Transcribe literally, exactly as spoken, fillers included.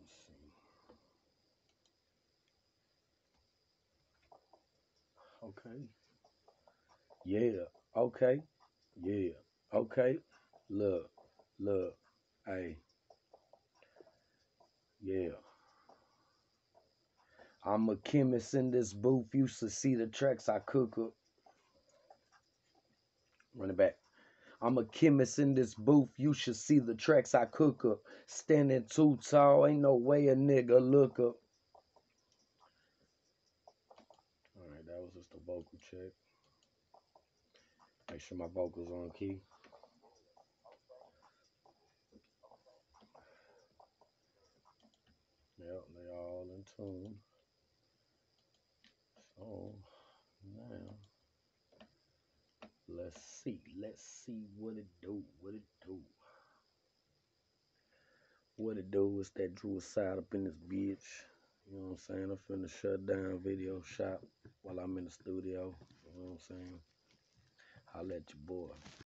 Let's see. Okay. Yeah. Okay. Yeah. Okay. Look. Look. Hey. Yeah. I'm a chemist in this booth. Used to see the tracks I cook up. Run it back. I'm a chemist in this booth. You should see the tracks I cook up. Standing too tall. Ain't no way a nigga look up. Alright, that was just a vocal check. Make sure my vocals on key. Yep, they all in tune. So now let's see. Let's see what it do. What it do. What it do is that Drew side up in this bitch. You know what I'm saying? I'm finna shut down video shop while I'm in the studio. You know what I'm saying? Holla at your boy.